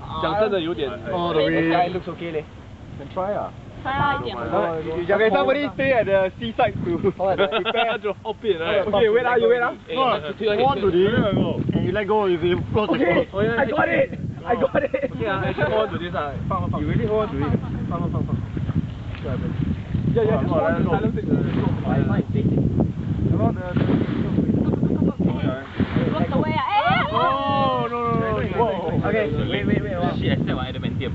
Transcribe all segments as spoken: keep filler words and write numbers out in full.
讲真的有点。 Oh, the way. Looks okay, leh. Can try 啊。 try 啦一点。 Okay, somebody stay at the seaside to prepare to hop in, right? Okay, wait ah, you wait ah. No, hold on to this. And you let go if you float. Okay, I got it. I got it. Okay, ah, actually hold on to this ah. 放放放。You really hold on to it. 放放放放。 Yeah, yeah, just hold on to silent stick. Why not stick? Around the. Walk away ah. Eh. Oh no no no. Whoa. Okay, wait wait wait. She accept my adamantium.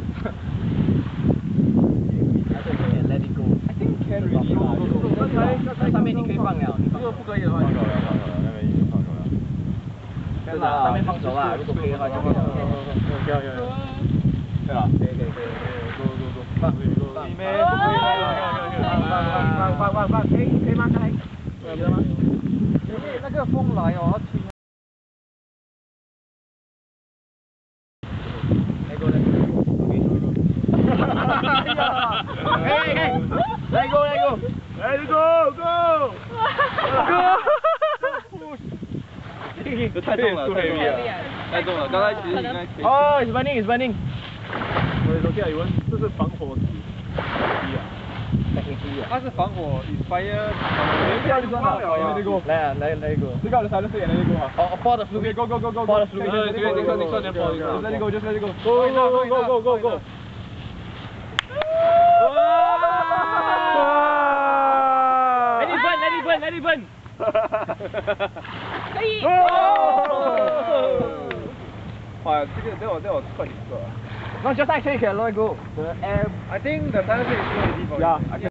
Let it go. I think can really. 刚才刚才上面你可以放了，你放。 如果不可以的话，放手了，放手了，那边已经放手了。 真的，上面放手啊，如果可以的话就放手。 可以可以。对啊，可以可以可以，go go go，放放放，里面不可以，放放放放放放，可以可以吗？可以，可以了吗？那个风来哦，要轻。Let go let go，可以可以 ，Let go let go，Let go go go。这太重了，太重了，太重了。刚才其实应该可以。 哦 ，it's burning, it's burning。 我说 OK 啊，有人这是防火机啊，它是防火 ，inspire。不要你关了，来go， 来来来 go。 这个来了，这个来 go 啊。 哦 ，for the fluid, go go go go for the fluid. Next one, next one, next one, just let it go, just let it go. Go go go go go go. Let it burn, let it burn, let it burn. 可以。 哇，这个这我这我快点做。 No, just actually can let go. The air. I think the silent stick is good already for you. Yeah.